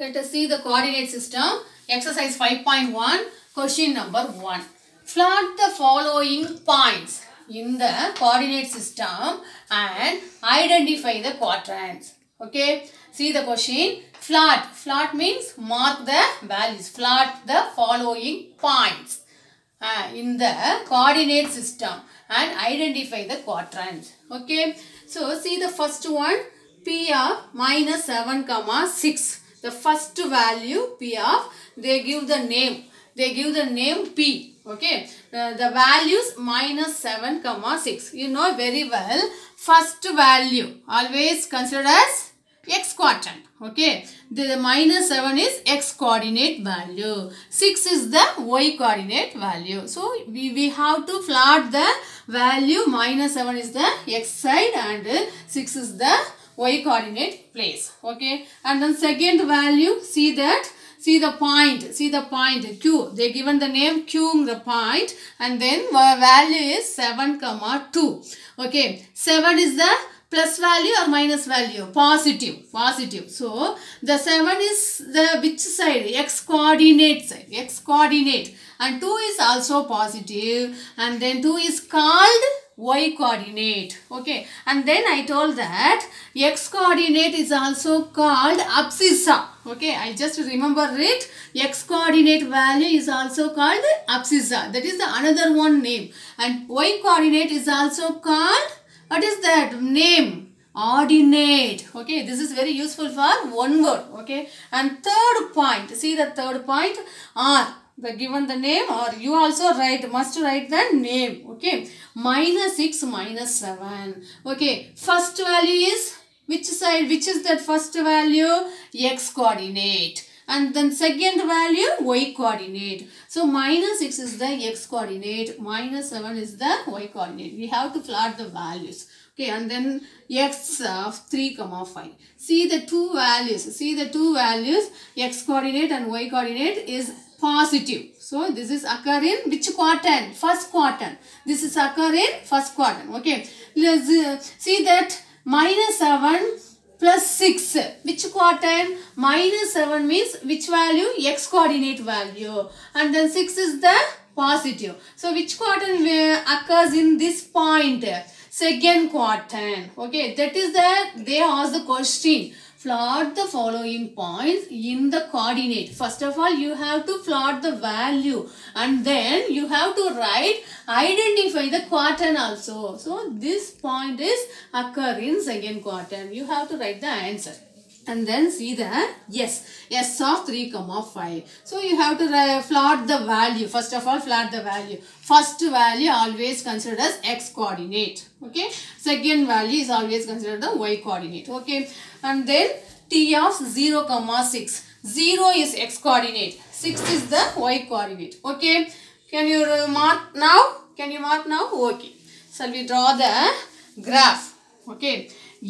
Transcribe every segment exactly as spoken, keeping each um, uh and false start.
Let us see the coordinate system. Exercise five point one, question number one. Plot the following points in the coordinate system and identify the quadrants. Okay. See the question. Plot. Plot means mark the values. Plot the following points uh, in the coordinate system and identify the quadrants. Okay. So see the first one. P of minus seven comma six. The first value P of, they give the name. They give the name P. Okay. Uh, the values minus seven comma six. You know very well. First value always considered as x quadrant. Okay. The minus seven is x coordinate value. six is the y coordinate value. So we, we have to plot the value. Minus seven is the x side and six is the y coordinate place. Okay. And then second value, see that, see the point, see the point q. They given the name q, the point, and then value is seven comma two. Okay. seven is the plus value or minus value? Positive. Positive. So the seven is the which side? X coordinate side. X coordinate. And two is also positive. And then two is called y coordinate. Okay. And then I told that x coordinate is also called abscissa. Okay. I just remember it. X coordinate value is also called abscissa. That is the another one name. And y coordinate is also called, what is that name? Ordinate. Okay. This is very useful for one word. Okay. And third point. See the third point. R. The given the name, or you also write, must write the name. Okay. Minus six, minus seven. Okay. First value is which side? Which is that first value? X coordinate. And then second value, y coordinate. So minus six is the x coordinate. Minus seven is the y coordinate. We have to plot the values. Okay. And then x of three comma five. See the two values. See the two values. X coordinate and y coordinate is positive. So this is occur in which quadrant? First quadrant. This is occur in first quadrant. Okay. Let's uh, see that minus seven plus six. Which quadrant? Minus seven means which value? X coordinate value. And then six is the positive. So which quadrant occurs in this point? Second quadrant. Okay. That is the, they ask the question. Plot the following points in the coordinate. First of all, you have to plot the value and then you have to write, identify the quadrant also. So, this point is occur in second quadrant. You have to write the answer. And then see the yes, s of three comma five. So, you have to write, plot the value. First of all, plot the value. First value always considered as x coordinate. Okay. Second value is always considered the y coordinate. Okay. And then t of zero comma six. zero is x coordinate. six is the y coordinate. Okay. Can you mark now? Can you mark now? Okay. So, we draw the graph. Okay.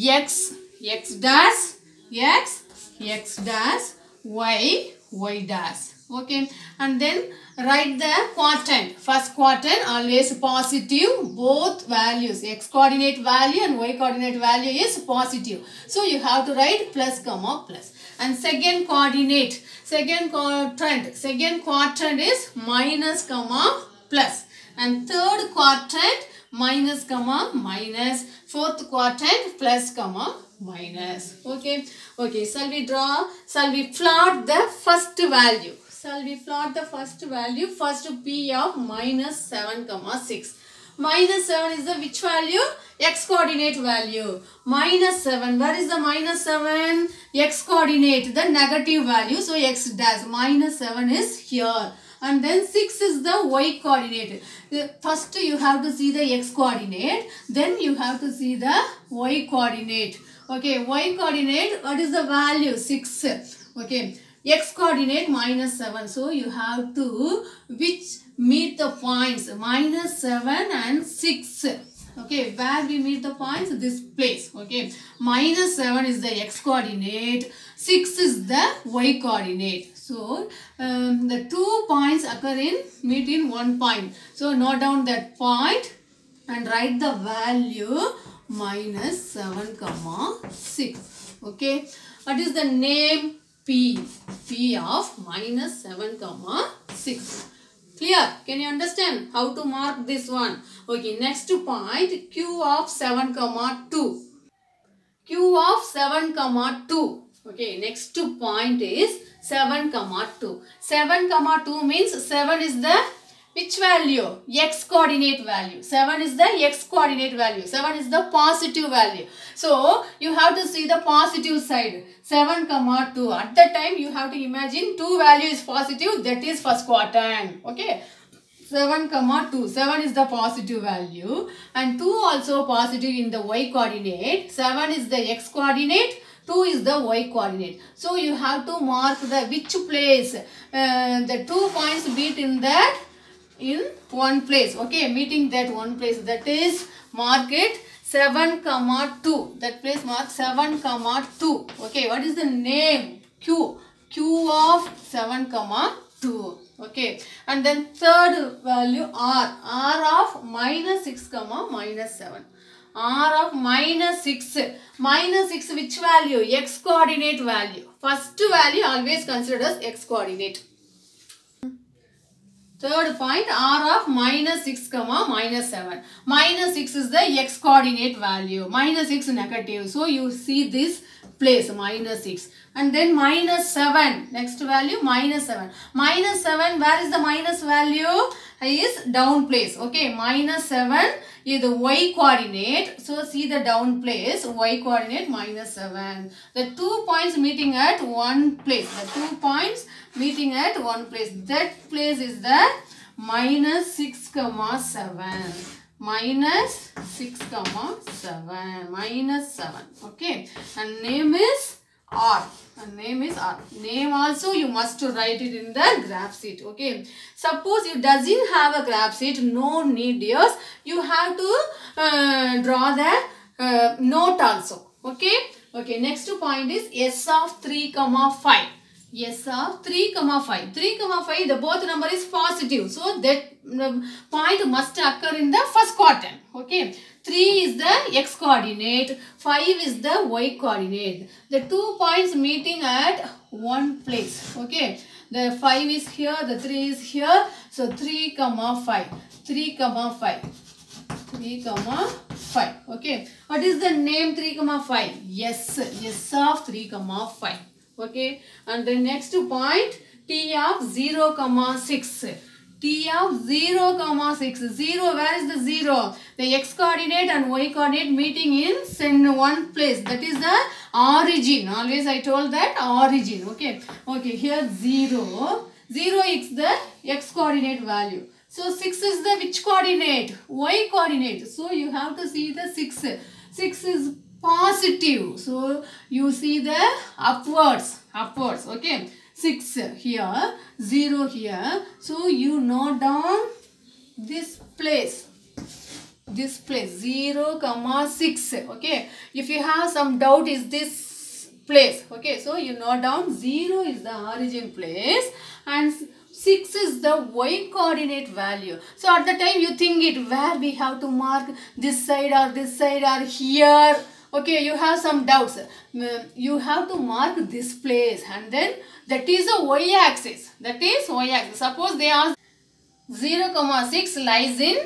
X, x dash, x, x dash, y, y dash. Okay. And then write the quadrant. First quadrant always positive. Both values, x coordinate value and y coordinate value is positive. So you have to write plus comma plus. And second coordinate, second quadrant, second quadrant is minus comma plus. And third quadrant minus comma minus. Fourth quadrant plus comma minus. Okay. Okay. Shall we draw? Shall we plot the first value? Shall we plot the first value? First P of minus seven comma six. Minus seven is the which value? X coordinate value. Minus seven. Where is the minus seven? X coordinate. The negative value. So x dash. Minus seven is here. And then six is the y coordinate. First you have to see the x coordinate. Then you have to see the y coordinate. Okay. Y coordinate. What is the value? six. Okay. X coordinate minus seven. So, you have to which meet the points minus seven and six. Okay. Where we meet the points? This place. Okay. Minus seven is the x coordinate. six is the y coordinate. So, um, the two points occur in meet in one point. So, note down that point and write the value minus seven comma six. Okay. What is the name? P. P of minus seven comma six. Clear? Can you understand how to mark this one? Okay, next point, Q of seven comma two. Q of seven comma two. Okay, next point is seven comma two. seven comma two means seven is the which value? X coordinate value. seven is the X coordinate value. seven is the positive value. So, you have to see the positive side. seven comma two. At that time, you have to imagine two value is positive. That is first quadrant. Okay. seven comma two. seven is the positive value. And two also positive in the Y coordinate. seven is the X coordinate. two is the Y coordinate. So, you have to mark the which place. Uh, the two points meet in that. In one place. Okay, meeting that one place. That is mark it seven comma two. That place mark seven comma two. Okay, what is the name? Q. Q of seven comma two. Okay, and then third value R. R of minus six comma minus seven. R of minus six. Minus six which value? X coordinate value. First value always considered as X coordinate. Third point, R of minus six comma minus seven. Minus six is the X coordinate value. Minus six negative. So, you see this place minus six. And then minus seven. Next value minus seven. Minus seven, where is the minus value? Is down place. Okay, minus seven is the Y coordinate. So, see the down place. Y coordinate minus seven. The two points meeting at one place. The two points meeting at one place. That place is the minus six comma seven. Minus six comma seven. Minus seven. Okay. And name is R. And name is R. Name also you must write it in the graph sheet. Okay. Suppose you doesn't have a graph sheet. No need, dears. You have to uh, draw the uh, note also. Okay. Okay. Next point is S of three comma five. S of three comma five. three comma five, the both number is positive. So, that um, point must occur in the first quadrant. Okay. three is the X coordinate. five is the Y coordinate. The two points meeting at one place. Okay. The five is here. The three is here. So, three comma five. three comma five. three comma five. Okay. What is the name three comma five? Yes. Yes of three comma five. Okay, and the next point, T of zero comma six. T of zero comma six. zero, where is the zero? The X coordinate and Y coordinate meeting in one place. That is the origin. Always I told that origin. Okay, okay, here zero. zero is the X coordinate value. So, six is the which coordinate? Y coordinate. So, you have to see the six. six is positive. So, you see the upwards, upwards, okay. six here, zero here. So, you note down this place, this place, zero comma six, okay. If you have some doubt, is this place, okay. So, you note down zero is the origin place and six is the Y coordinate value. So, at the time you think it where we have to mark this side or this side or here. Okay, you have some doubts. You have to mark this place and then that is a Y axis. That is Y axis. Suppose they are zero comma six lies in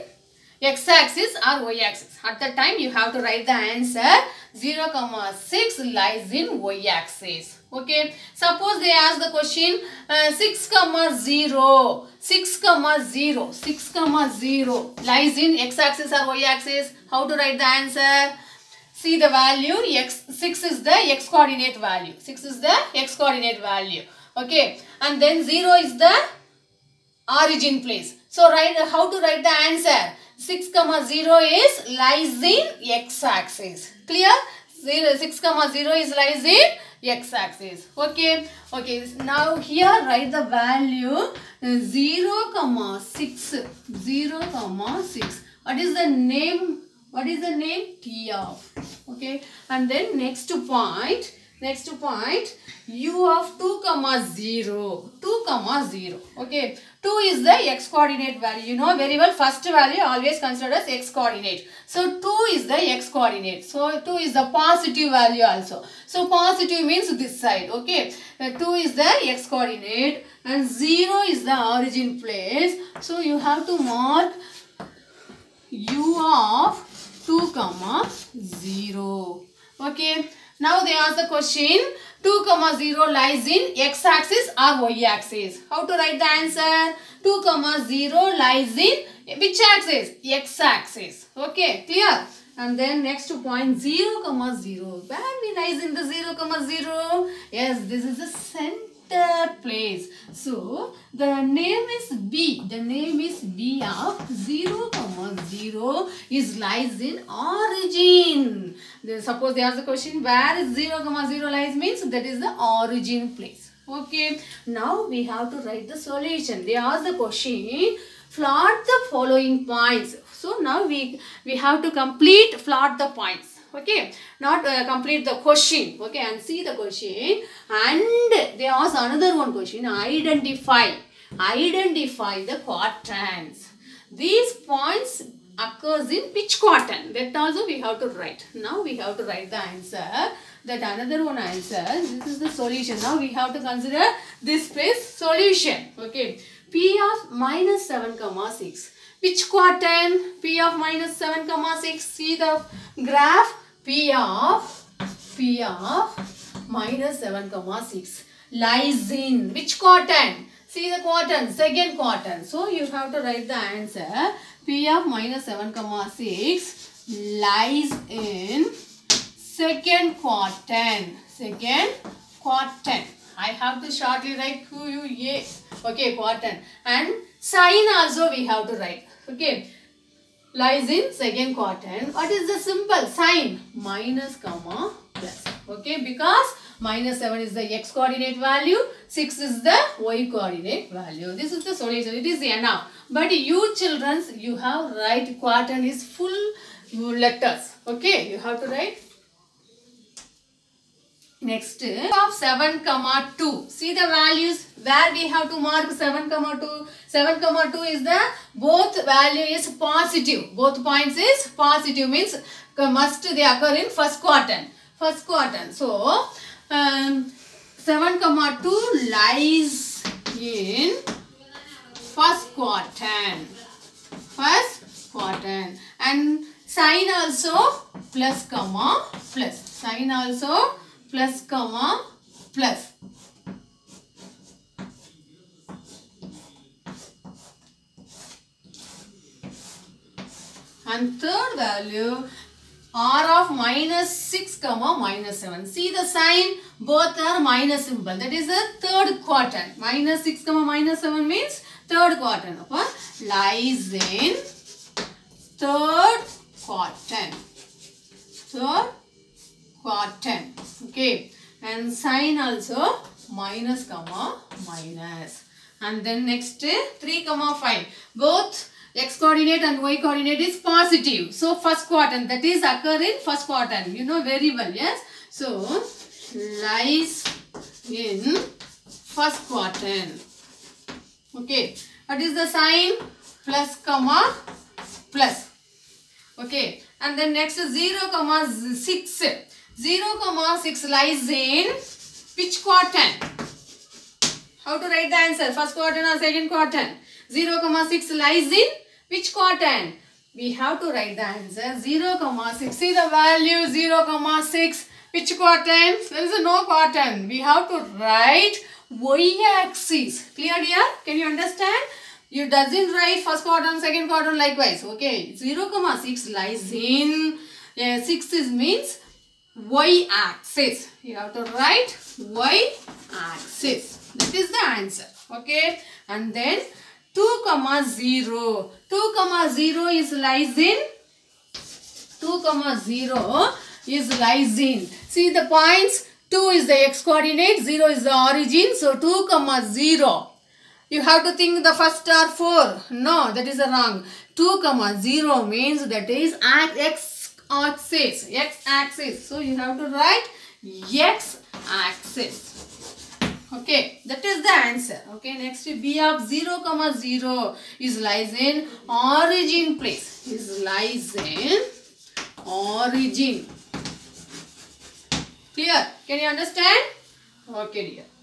X axis or Y axis. At that time you have to write the answer zero comma six lies in Y axis. Okay. Suppose they ask the question uh, six comma zero. six comma zero. six comma zero lies in X axis or Y axis. How to write the answer? See the value, x, six is the X coordinate value. six is the X coordinate value. Okay. And then zero is the origin place. So, write, how to write the answer? six comma zero is lies in X axis. Clear? zero, six comma zero is lies in X axis. Okay. Okay. Now, here write the value zero comma six. zero comma six. What is the name? What is the name? T of. Okay. And then next point, Next point, u of two comma zero. two comma zero. Okay. two is the x coordinate value. You know very well, first value always considered as x coordinate. So two is the x coordinate. So two is the positive value also. So positive means this side. Okay. Uh, two is the x coordinate and zero is the origin place. So you have to mark u of two comma zero. Okay. Now they ask the question, two comma zero lies in x axis or y axis. How to write the answer? two comma zero lies in which axis? X axis. Okay, clear? And then next point, zero comma zero. Where we lies in the zero comma zero? Yes, this is the center place. So the name is B. The name is B of zero comma zero is lies in origin. Then suppose they ask the question, where is zero comma zero lies, means that is the origin place. Okay. Now we have to write the solution. They ask the question, plot the following points. So now we we have to complete plot the points. Okay, not uh, complete the question. Okay, and see the question, and they ask another one question, identify identify the quadrants. These points occurs in which quadrant? That also we have to write. Now we have to write the answer. That another one answer. This is the solution. Now we have to consider this place solution. Okay, P of minus seven comma six. Which quadrant? P of minus seven comma six. See the graph. P of P of minus seven comma six lies in which quadrant? See the quadrant, second quadrant. So you have to write the answer. P of minus seven comma six lies in second quadrant. Second quadrant. I have to shortly write Q U A. Okay, quadrant. And sign also we have to write. Okay. Lies in second quadrant. What is the simple sign? Minus comma plus. Okay, because minus seven is the x coordinate value, six is the y coordinate value. This is the solution. It is enough. But you children, you have write quadrant is full letters. Okay, you have to write. Next, of seven comma two. See the values where we have to mark seven comma two. seven comma two is the both value is positive. Both points is positive, means must they occur in first quadrant. First quadrant. So, um, seven comma two lies in first quadrant. First quadrant. And sign also plus comma plus. Sign also plus comma plus. And third value R of minus six comma minus seven. See the sign, both are minus symbol. That is the third quadrant. Minus six comma minus seven means third quadrant. Okay? Lies in third quadrant. Third quadrant. Okay. And sign also minus comma minus. And then next three comma five. Both x coordinate and y coordinate is positive. So first quadrant, that is occur in first quadrant. You know very well, yes. So lies in first quadrant. Okay. What is the sign? Plus comma plus. Okay. And then next zero comma six. zero comma six lies in which quadrant? How to write the answer? First quadrant or second quadrant? zero comma six lies in which quadrant? We have to write the answer. zero comma six. See the value zero comma six. Which quadrant? There is no quadrant. We have to write y-axis. Clear dear? Can you understand? You doesn't write first quadrant, second quadrant likewise. Okay. zero comma six lies in yeah, six is means y-axis. You have to write y-axis. That is the answer. Okay. And then two comma zero. two comma zero is lies in two comma zero is lies in. See the points. two is the x coordinate, zero is the origin. So two comma zero. You have to think the first star four. No, that is wrong. two comma zero means that is x axis. X axis. So you have to write x axis. Okay, that is the answer. Okay, next B of zero comma zero is lies in origin place. Is lies in origin. Clear? Can you understand? Okay, dear.